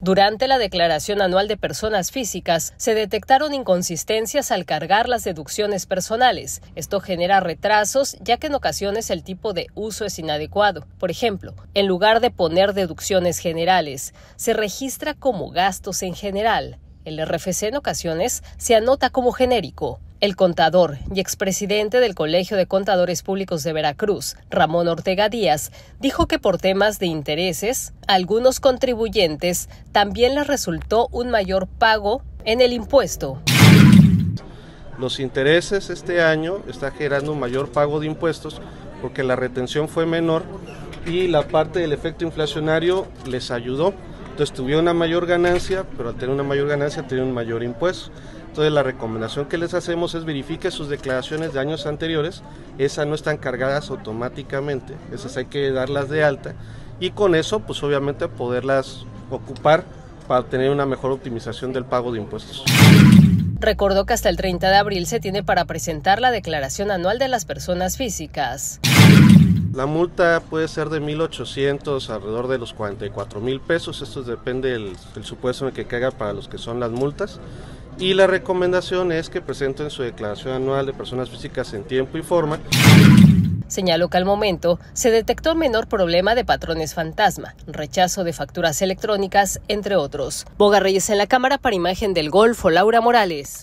Durante la declaración anual de personas físicas, se detectaron inconsistencias al cargar las deducciones personales. Esto genera retrasos, ya que en ocasiones el tipo de uso es inadecuado. Por ejemplo, en lugar de poner deducciones generales, se registra como gastos en general. El RFC en ocasiones se anota como genérico. El contador y expresidente del Colegio de Contadores Públicos de Veracruz, Ramón Ortega Díaz, dijo que por temas de intereses, a algunos contribuyentes también les resultó un mayor pago en el impuesto. Los intereses este año está generando un mayor pago de impuestos porque la retención fue menor y la parte del efecto inflacionario les ayudó. Entonces tuvieron una mayor ganancia, pero al tener una mayor ganancia tienen un mayor impuesto. Entonces la recomendación que les hacemos es verifique sus declaraciones de años anteriores, esas no están cargadas automáticamente, esas hay que darlas de alta y con eso pues obviamente poderlas ocupar para tener una mejor optimización del pago de impuestos. Recordó que hasta el 30 de abril se tiene para presentar la declaración anual de las personas físicas. La multa puede ser de 1,800 alrededor de los 44,000 pesos, esto depende del supuesto en el que caiga para los que son las multas. Y la recomendación es que presenten su declaración anual de personas físicas en tiempo y forma. Señaló que al momento se detectó menor problema de patrones fantasma, rechazo de facturas electrónicas, entre otros. Boga Reyes en la cámara para Imagen del Golfo, Laura Morales.